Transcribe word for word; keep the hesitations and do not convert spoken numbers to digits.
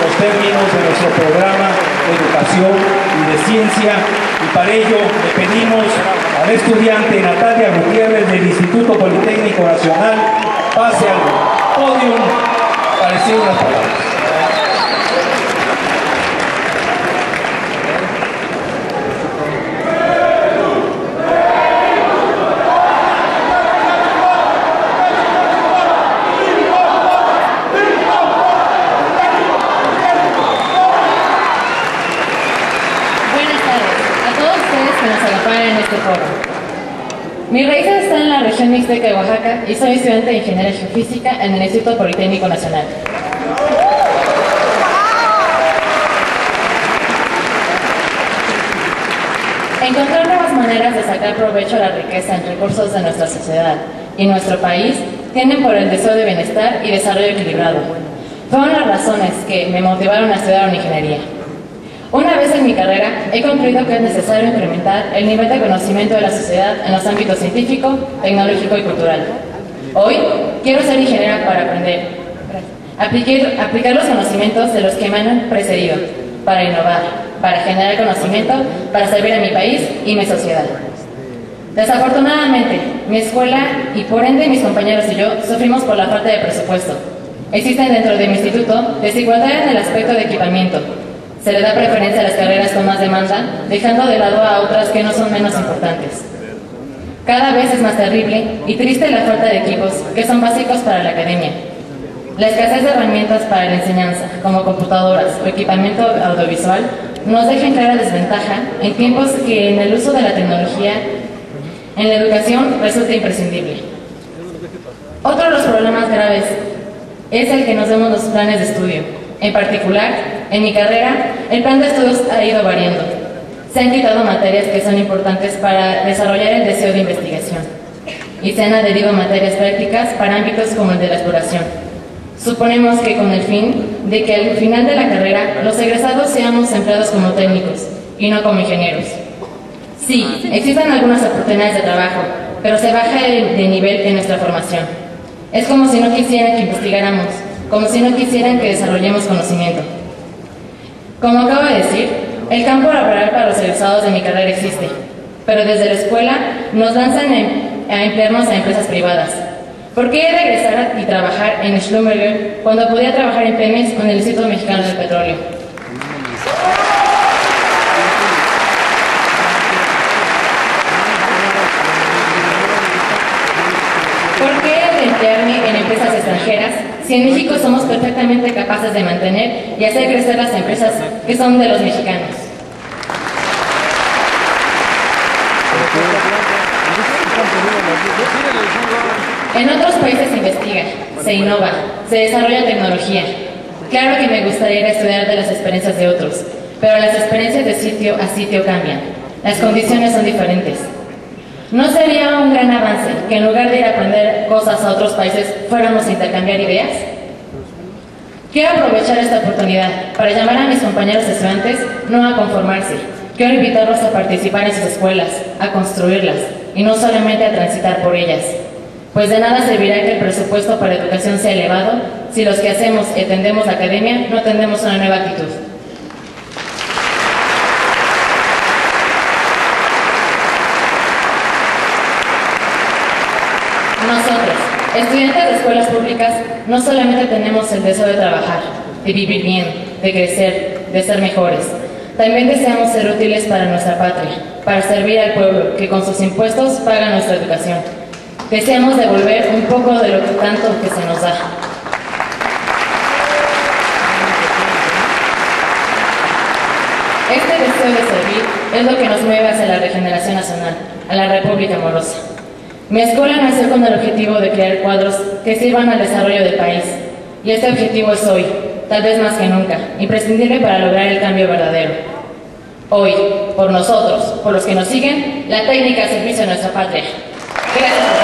los términos de nuestro programa de educación y de ciencia, y para ello le pedimos a la estudiante Natalia Gutiérrez del Instituto Politécnico Nacional pase al podio para decir unas palabras. En este foro. Mis raíces están en la región mixteca de Oaxaca y soy estudiante de Ingeniería Geofísica en el Instituto Politécnico Nacional. Encontrar nuevas maneras de sacar provecho a la riqueza en recursos de nuestra sociedad y nuestro país tienden por el deseo de bienestar y desarrollo equilibrado. Fueron las razones que me motivaron a estudiar una ingeniería. Una vez en mi carrera, he concluido que es necesario incrementar el nivel de conocimiento de la sociedad en los ámbitos científico, tecnológico y cultural. Hoy, quiero ser ingeniera para aprender, aplicar, aplicar los conocimientos de los que me han precedido, para innovar, para generar conocimiento, para servir a mi país y mi sociedad. Desafortunadamente, mi escuela y por ende mis compañeros y yo sufrimos por la falta de presupuesto. Existen dentro de mi instituto desigualdades en el aspecto de equipamiento. Se le da preferencia a las carreras con más demanda, dejando de lado a otras que no son menos importantes. Cada vez es más terrible y triste la falta de equipos que son básicos para la academia. La escasez de herramientas para la enseñanza, como computadoras o equipamiento audiovisual, nos deja en clara desventaja en tiempos que en el uso de la tecnología en la educación resulta imprescindible. Otro de los problemas graves es el que nos demos los planes de estudio. En particular, en mi carrera, el plan de estudios ha ido variando. Se han quitado materias que son importantes para desarrollar el deseo de investigación y se han adherido materias prácticas para ámbitos como el de la exploración. Suponemos que con el fin de que al final de la carrera los egresados seamos empleados como técnicos y no como ingenieros. Sí, existen algunas oportunidades de trabajo, pero se baja de, de nivel en nuestra formación. Es como si no quisieran que investigáramos, como si no quisieran que desarrollemos conocimiento. Como acabo de decir, el campo laboral para los egresados de mi carrera existe, pero desde la escuela nos lanzan a emplearnos a empresas privadas. ¿Por qué regresar y trabajar en Schlumberger cuando podía trabajar en Pemex o en el Instituto Mexicano del Petróleo? ¿Por qué emplearme en empresas extranjeras si en México somos perfectamente capaces de mantener y hacer crecer las empresas que son de los mexicanos? En otros países se investiga, se innova, se desarrolla tecnología. Claro que me gustaría ir a estudiar de las experiencias de otros, pero las experiencias de sitio a sitio cambian. Las condiciones son diferentes. ¿No sería un gran avance que en lugar de ir a aprender cosas a otros países fuéramos a intercambiar ideas? Quiero aprovechar esta oportunidad para llamar a mis compañeros estudiantes no a conformarse. Quiero invitarlos a participar en sus escuelas, a construirlas y no solamente a transitar por ellas. Pues de nada servirá que el presupuesto para educación sea elevado si los que hacemos y atendemos la academia no tendemos una nueva actitud. Nosotros, estudiantes de escuelas públicas, no solamente tenemos el deseo de trabajar, de vivir bien, de crecer, de ser mejores. También deseamos ser útiles para nuestra patria, para servir al pueblo que con sus impuestos paga nuestra educación. Deseamos devolver un poco de lo que tanto que se nos da. Este deseo de servir es lo que nos mueve hacia la regeneración nacional, a la República Amorosa. Mi escuela nació con el objetivo de crear cuadros que sirvan al desarrollo del país, y este objetivo es hoy, tal vez más que nunca, imprescindible para lograr el cambio verdadero. Hoy, por nosotros, por los que nos siguen, la técnica al servicio de nuestra patria. Gracias.